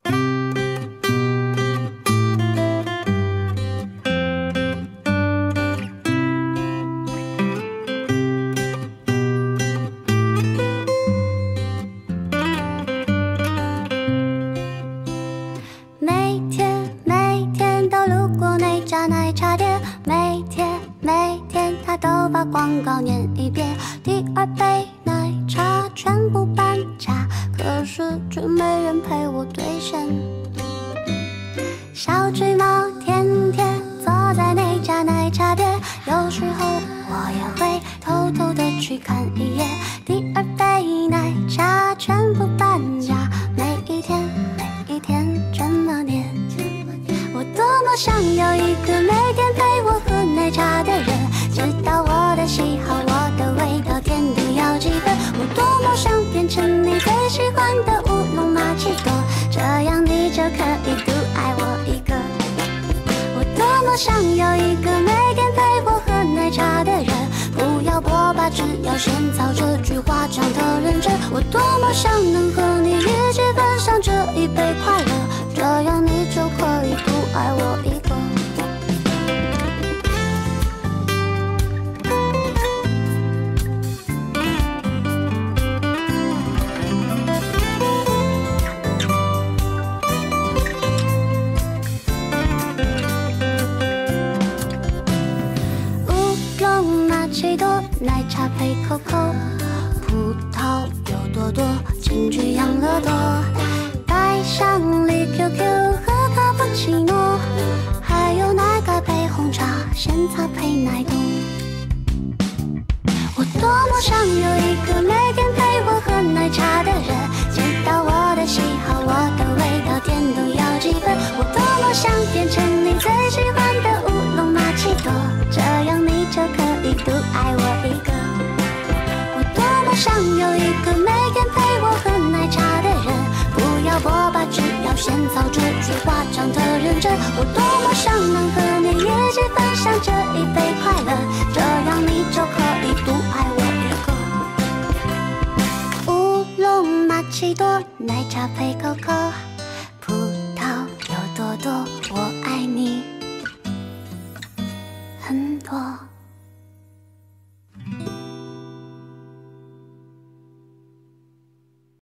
都把广告念一遍，第二杯奶茶全部半价，可是却没人陪我兑现。小橘猫天天坐在那家奶茶店，有时候我也会偷偷的去看一眼。第二杯奶茶全部半价，每一天这么念。我多么想有一个每天陪我喝奶茶的人，知道我的喜好，我的味道，甜度要几分。我多么想变成你最喜欢的乌龙玛奇朵，这样你就可以独爱我一个。我多么想有一个每天陪我喝奶茶的人，不要波霸，只要仙草，这句话讲得认真。我多么想能和你一起分享这一杯快乐，这样你就可以独爱我一个。奶茶配可可，葡萄有多多，请去养乐多。带香梨 QQ 和卡布奇诺，还有奶盖配红茶，仙草配奶冻。我多么想有一个每天陪我喝奶茶的人，知道我的喜好，我的味道，甜度要几分。我多么想变成你最喜欢的乌龙玛奇朵，这样你就可以独爱我一个。我多么想有一个每天陪我喝奶茶的人，不要波霸，只要仙草，这句话讲得认真。我多么想能和你一起分享这一杯快乐，这样你就可以独爱我一个。乌龙玛奇朵，奶茶配可可。